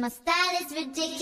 My style is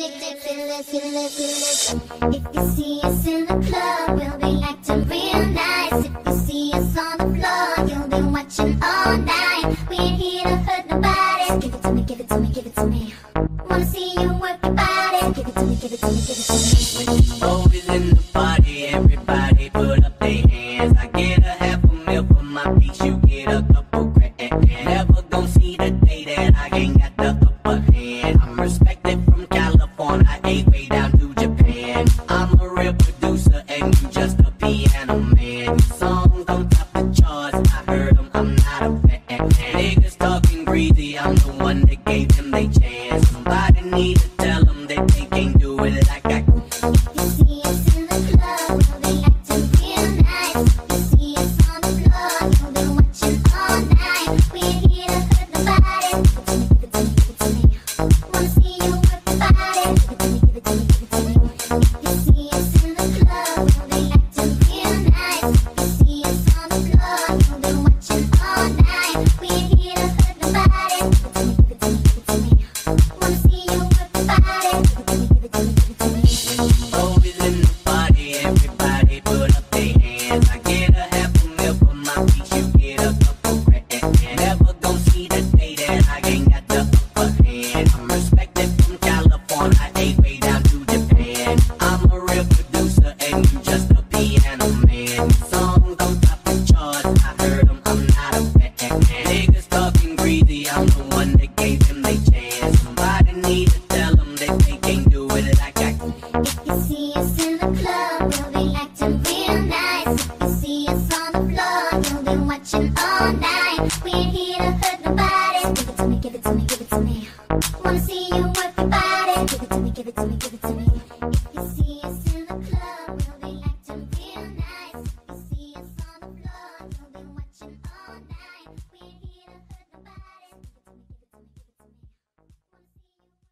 ridiculous. If you see us in the club, we'll be acting real nice. If you see us on the floor, you'll be watching all night. We ain't here to hurt nobody. Give it to me, give it to me, give it to me. Wanna see you work your body. Give it to me, give it to me, give it to me. When the stove is in the party, everybody put up their hands. I get a half a meal for my piece, you get a couple grand. Never gon' see the day that I ain't got the upper hand. I'm respected from California, I ate way down to Japan. I'm a real producer and you just a piano man. Your songs on top the charts, I heard them, I'm not a fan. Niggas talking greedy, I'm the one that gave them they chance. Somebody need to tell them that they can't do it like I can. You see us in the club, we'll be acting real nice. You see us on the floor, you'll be watching all night. We ain't here to hurt nobody. Give it to me, give it to me, give it to me. Wanna see you work your body. Give it to me, give it to me, give it to me. You see us in the club, we'll be acting real nice. You see us on the floor, you'll be watching all night. We ain't here to hurt nobody. Give it to me, give it to me, give it to me. Wanna see you work your body. Give it to me, give it to me, give it to me. Stove is in the party, everybody put up their hands. I get a half a meal for my piece, you get a couple grand. Never gon' see the day that I ain't got the upper hand. I'm respected from California, I ate way down to Japan. I'm a real producer and you just a piano man. Songs on top the charts, I heard them, I'm not a fan. Niggas talking greedy, I'm the one that gave them they chance. Somebody need to tell them that they can't do it like I can. If you see us in the club, we'll be acting real nice. If you see us on the floor, you'll be watching all night. We ain't here to hurt nobody. Give it to me, give it to me, give it to me. Wanna see you work your body. Give it to me, give it to me, give it to me. If you see us in the club, we'll be acting real nice. If you see us on the floor, you'll be watching all night. We ain't here to hurt nobody. Give it to me, give it to me, give it to me. Wanna see you work.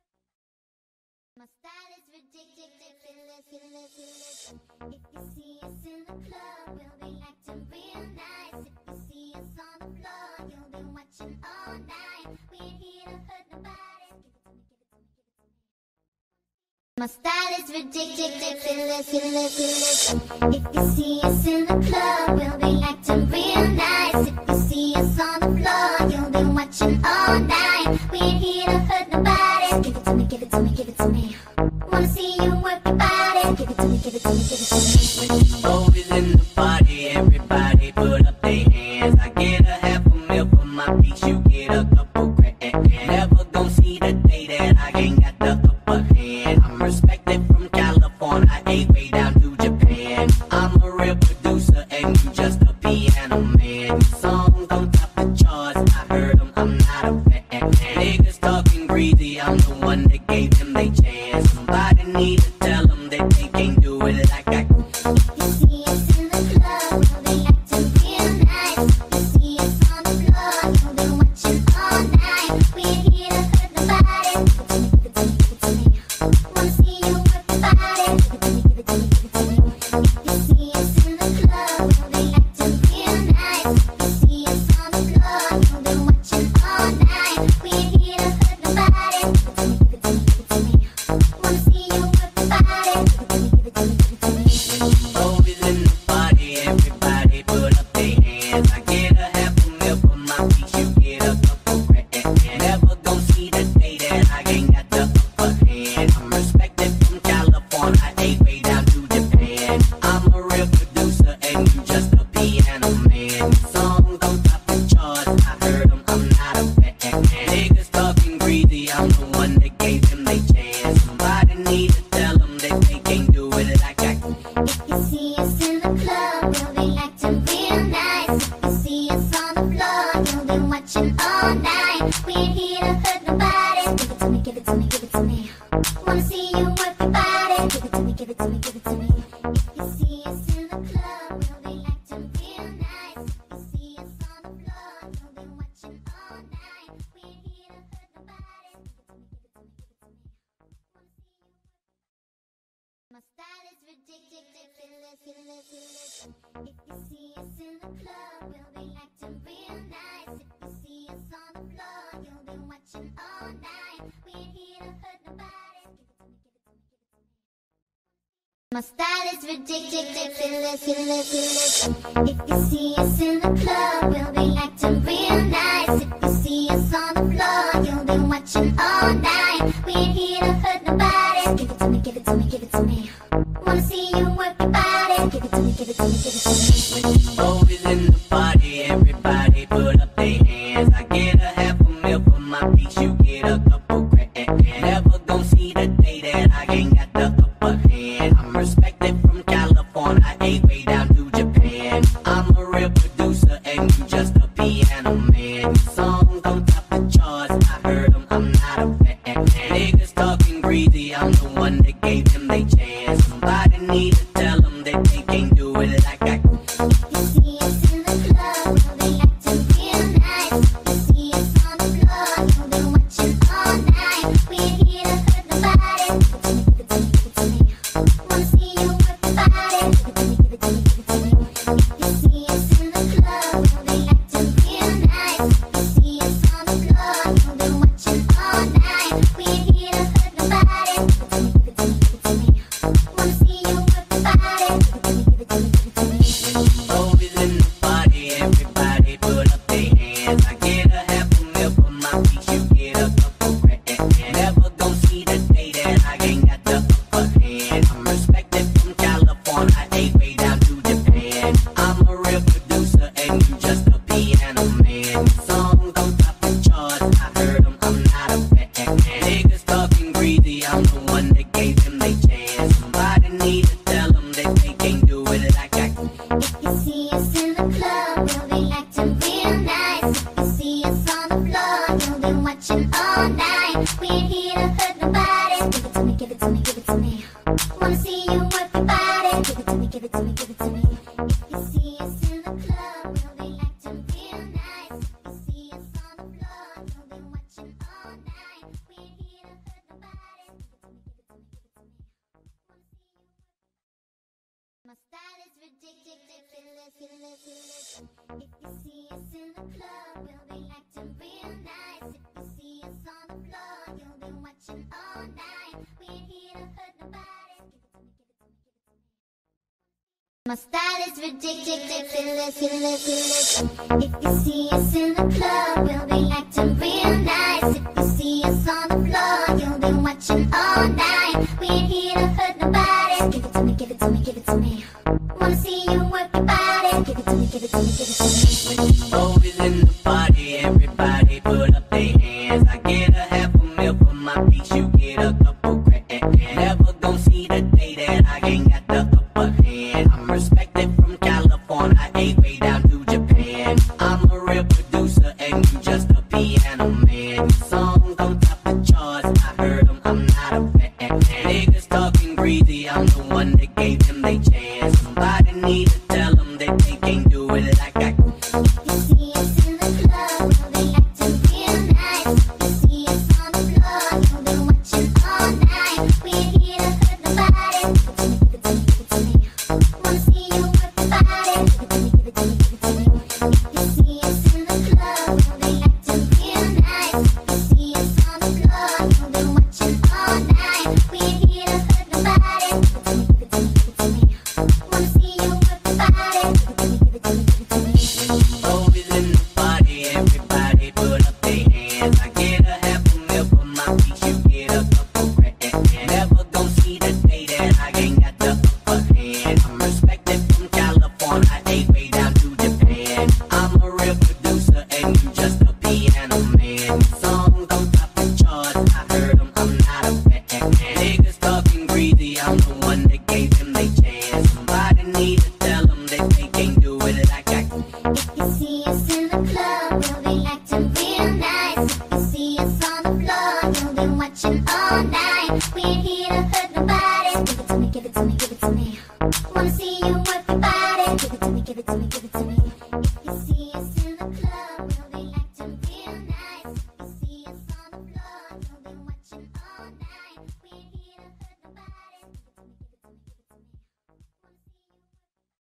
My style is ridiculous. If you see us in the club, we'll be acting real nice. If you see us on the floor, you'll be watching all night. We ain't here to hurt nobody. Give it to me, give it to me, give it to me. My style is ridiculous. If you see us in the club, we'll be acting real nice. If you see us on the floor, you'll be watching all night. We ain't here to hurt nobody. Give it to me, give it to me, give it to me. Wanna see you work your body. Give it to me, give it to me, give it to me. When the stove is in the party, everybody put up their hands. I get a half a meal for my piece, you get a couple grand. Never gon' see the day that I ain't got the upper hand. I'm respected from California, I ate way down to Japan. I'm a real producer and you just a piano man. Your songs on top the charts, I heard them, I'm not a fan. Niggas talking greedy, I'm the one that gave them they chance. Somebody need to tell them that they can't do it like I can. You see us in the club, we'll be acting real nice. You see us on the floor, you'll be watching all night. We ain't here to hurt nobody. Give it to me, give it to me, give it to me. Wanna see you work your body. Give it to me, give it to me, give it to me. You see us in the club, we'll be acting real nice. You see us on the floor, you'll be watching all night. We ain't here to hurt nobody. Give it to me, give it to me, give it to me. Wanna see you work your body. Give it to me, give it to me, give it to me. Stove is in the party, everybody put up their hands. I get a half a meal for my piece, you get a couple grand. Never gon' see the day that I ain't got the upper hand. I'm respected from California, I ate way down to Japan. I'm a real producer and you just a piano man. Songs on top the charts, I heard them, I'm not a fan. Niggas talking greedy, I'm the one that gave them they chance. Somebody need to tell them that they can't do it like I can. If you see us in the club, we'll be acting real nice. If you see us on the floor, you'll be watching all night. We ain't here to hurt nobody. Give it to me, give it to me, give it to me. Wanna see you work your body. Give it to me, give it to me, give it to me. If you see us in the club, we'll be acting real nice. If you see us on the floor, you'll be watching all night. We ain't here to hurt nobody. Give it to me, give it to me, give it to me. Wanna see you work. My style is ridiculous. If you see us in the club, we'll be acting real nice. If you see us on the floor, you'll be watching all night. We ain't here to hurt My style is ridiculous. If you see us in the club, we'll be acting real nice. If you see us on the floor, you'll be watching all night. We ain't here to hurt nobody. Give it to me, give it to me, give it to me. Wanna see you work your body. Give it to me, give it to me, give it to me. When the boys in the party, everybody put up their hands. I get a half a meal for my piece, you get a couple grand. Never gon' see the day that I ain't got the upper hand. I'm respected from California, I ate way down to Japan. I'm a real producer and you just a piano man. Songs on top the charts, I heard them, I'm not a fan. Niggas talking greedy, I'm the one that gave them they chance. Somebody need to tell them that they can't do it like I can. You see us in the club, we'll be acting real nice. You see us on the floor, you'll be watching all night. We ain't here to hurt nobody. Give it to me, give it to me, give it to me. Wanna see you work your body. Give it to me, give it to me, give it to me. You see us in the club, we'll be acting real nice. You see us on the floor, you'll be watching all night. We ain't here to hurt nobody. Give it to me, give it to me, give it to me. Wanna see you work your body. Give it to me, give it to me, give it to me. Boys in the party, everybody put up their hands. I get a half a meal for my piece, you get a couple grand. Never gon' see the day that I ain't got the upper hand. I'm respected from California, I ate way down to Japan. I'm a real producer and you just a piano man. Songs on top the charts, I heard them, I'm not a fan. Niggas talking greedy, I'm the one that gave them they chance. Somebody need to tell them that they can't do it like I can. If you see us in the club, we'll be acting real nice. If you see us on the floor, you'll be watching all night. We ain't here to hurt nobody. Give it to me, give it to me, give it to me. Wanna see you work your body. Give it to me, give it to me, give it to me. If you see us in the club, we'll be acting real nice. If you see us on the floor, you'll be watching all night. We ain't here to hurt nobody. Give it to me, give it to me, give it to me. Wanna see you work. My style is ridiculous. If you see us in the club, we'll be acting real nice. If you see us on the floor, you'll be watching all night. We ain't here to hurt nobody. My style is ridiculous. If you see us in the club, we'll be acting real nice. If you see us on the floor, you'll be watching all night. We ain't here to hurt nobody. Give it to me, give it to me, give it to me. Wanna see you work your body. Give it to me, give it to me, give it to me. When the boys in the party, everybody put up their hands. I get a half a meal for my piece, you get a couple grand. Never gon' see the day that I ain't got the upper hand. I'm respected from California, I ate way down to Japan. I'm a real producer and you just a piano man. Songs on top the charts, I heard them, I'm not a fan. Niggas talking greedy, I'm the one that gave them they chance. Somebody need to tell them that they can't do it like I can. You see us in the club, we'll be acting real nice. You see us on the floor, you'll be watching all night. We ain't here to hurt nobody. Give it to me, give it to me, give it to me. Wanna see you work your body. Give it to me, give it to me, give it to me. You see us in the club, we'll be acting real nice. You see us on the floor, you'll be watching all night. We ain't here to hurt nobody. Give it to me, give it to me, give it to me. Wanna see you work your body. Give it to me, give it to me, give it to me. Boys in the party, everybody put up their hands. I get a half a meal for my piece, you get a couple grand. Never gon' see the day that I ain't got the upper hand. I'm respected from California, I ate way down to Japan. I'm a real producer and you just a piano man. Songs on top the charts, I heard them, I'm not a fan. Niggas talking greedy, I'm the one that gave them they chance. Somebody need to tell them that they can't do it like I can. If you see us in the club, we'll be acting real nice. If you see us on the floor, you'll be watching all night. We ain't here to hurt nobody. Give it to me, give it to me, give it to me. Wanna see you work your body. Give it to me, give it to me, give it to me. If you see us in the club, we'll be acting real nice. If you see us on the floor, you'll be watching all night. We ain't here to hurt nobody. Give it to me, give it to me, give it to me. Wanna see you work.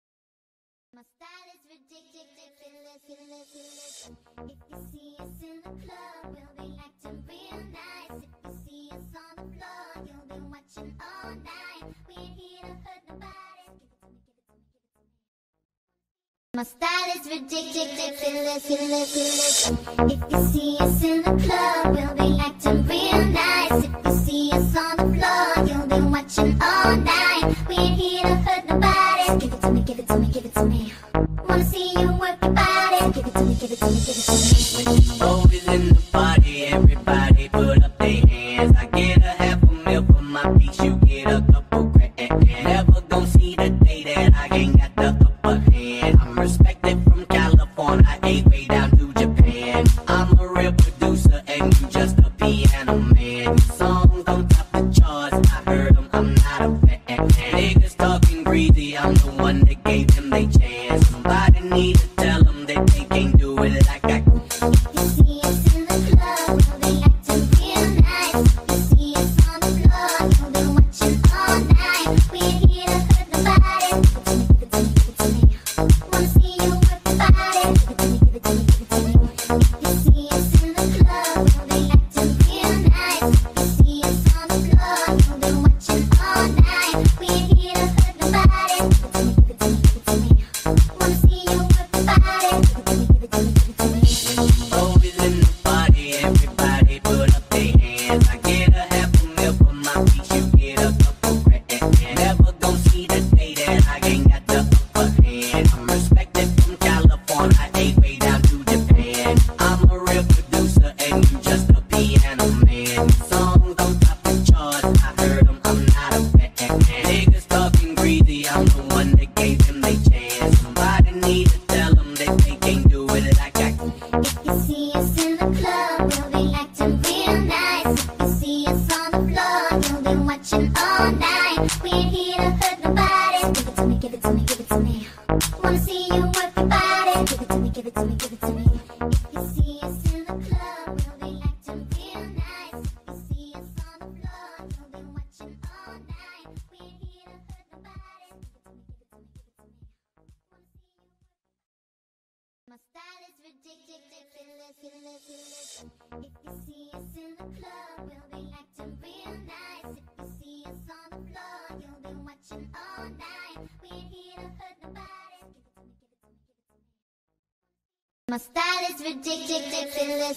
My style is ridiculous. If you see us in the club, we'll be acting real nice. If you see us on the floor, you'll be watching all night. We ain't here to hurt My style is ridiculous. If you see us in the club, we'll be acting real nice. If you see us on the floor, you'll be watching all night. We ain't here to hurt nobody. Give it to me, give it to me, give it to me. Wanna see you work your body. Give it to me, give it to me, give it to me. When the boys in the party, everybody put up their hands. I get a half a meal for my piece, you get a couple grand. Never gon' see the day that I ain't got the upper hand. I'm respected from California, I ate way down to Japan. I'm a real producer and you just a piano man. Your songs don't top the charts, I heard them, I'm not a fan. Niggas talking greasy, I'm the one that gave them they chance. Somebody need to tell them that they can't do it like I can. You see us in the club, we'll be acting real nice. You see us on the floor, you'll be watching all night. We ain't here to hurt nobody. Give it to me, give it to me, give it to me. Wanna see you work your body. Give it to me, give it to me, give it to me. You see us in the club, we'll be acting real nice. You see us on the floor, you'll be watching all night. We ain't here to hurt nobody. Give it to me, give it to me, give it to me. Wanna see you work your body. Give it to me, give it to me, give it to me. Boys in the party, everybody put up their hands. I get a half a meal for my piece, you get a couple grand. Never gon' see the day that I ain't got the upper hand. I'm respected from California, I ate way down to Japan. I'm a real producer and you just a piano man. Your songs don't top the charts, I heard them, I'm not a fan. Niggas talking greasy, I'm the one that gave them they chance. Somebody need to tell them that they can't do it like I can. If you see us in the club, we'll be acting real nice. If you see us on the floor, you'll be watching all night. We ain't here to hurt nobody. Give it to me, give it to me, give it to me. Wanna see you work your body. Give it to me, give it to me, give it to me. If you see us in the club, we'll be acting real nice. If you see us on the floor, you'll be watching all night. We ain't here to hurt nobody. Give it to me, give it to me, give it to me. Wanna see you work. My style is ridiculous. If you see us in the club, we'll be acting real nice. If you see us on the floor, you'll be watching all night. We ain't here to hurt nobody. My style is ridiculous.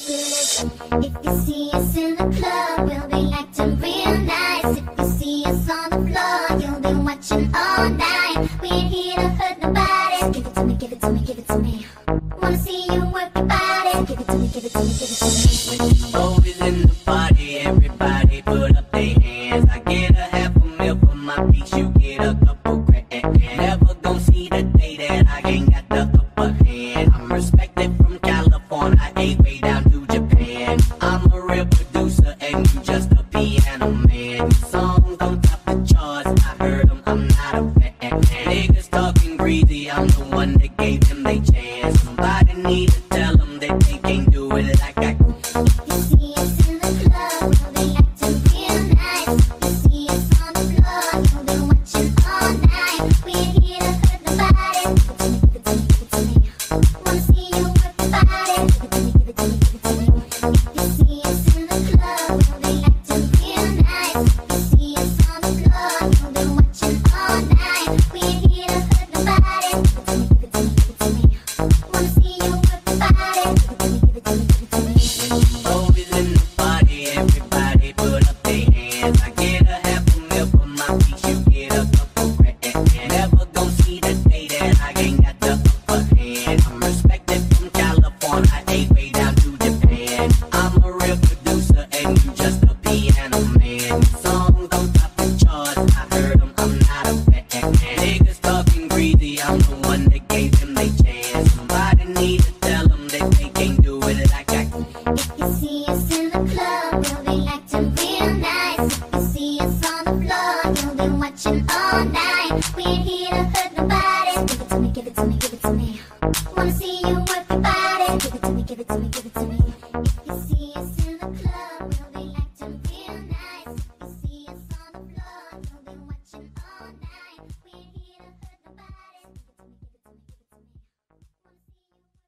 If you see us in the club, we'll be acting real nice. If you see us on the floor, you'll be watching all night. We ain't here to hurt nobody. Give it to me, give it to me, give it to me. Wanna see you work your body. Give it to me, give it to me, give it to me. When the boys in the party, everybody put up their hands. I get a half a meal for my piece, you get a couple grand. Never gon' see the day that I ain't got the upper hand. I'm respected from California, I ate way down to Japan. I'm a real producer and you just a piano man. Your songs don't top the charts, I heard them, I'm not a fan. Niggas talking greasy, I'm the one that gave them they chance. Somebody need to tell them that they can't do it like I can. You see us in the club, we'll be acting real nice. You see us on the floor, you'll be watching all night. We ain't here to hurt nobody. Give it to me, give it to me, give it to me. Wanna see you work your body. Give it to me, give it to me, give it to me. You see us in the club, we'll be acting real nice. You see us on the floor, you'll be watching all night. We ain't here to hurt nobody. Give it to me, give it to me, give it to me. Wanna see you work your body. Give it to me, give it to me, give it to me. Boys in the party, everybody put up their hands. I get a half a meal for my piece, you get a couple grand. Never gon' see the day that I ain't got the upper hand. I'm respected from California, I ate way down to Japan. I'm a real producer and you just a piano man. Your songs don't top the charts, I heard them, I'm not a fan. Niggas talking greasy, I'm the one that gave them they chance. Somebody need to tell them that they can't do it like I can. If you see us in the club, we'll be acting real nice. If you see us on the floor, you'll be watching all night. We ain't here to hurt nobody. Give it to me, give it to me, give it to me. Wanna see you work your body. Give it to me, give it to me, give it to me. If you see us in the club, we'll be acting real nice. If you see us on the floor, you'll be watching all night. We ain't here to hurt nobody. Give it to me, give it to me, give it to me. Wanna see you work.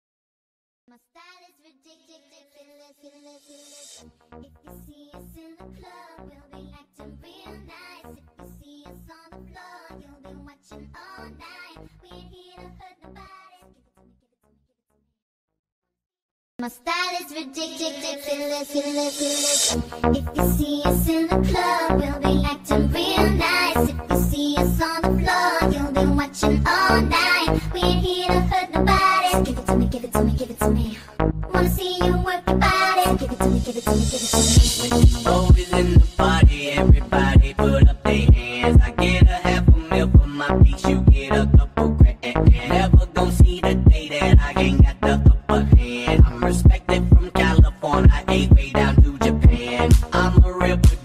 My style is ridiculous. If you see us in the club, we'll be acting real nice. If you see us on the floor, you'll be watching all night. We ain't here to hurt my style is ridiculous. If you see us in the club, we'll be acting real nice. If you see us on the floor, you'll be watching all night. We ain't here to hurt nobody. So give it to me, give it to me, give it to me. Wanna see you work your body. So give it to me, give it to me, give it to me. When Timbo is in the party, everybody put up their hands. I get a half a meal for my piece, you get a couple grand. Never gon' see the day that I ain't got the upper hand. I'm respected from California, I ate way down to Japan. I'm a real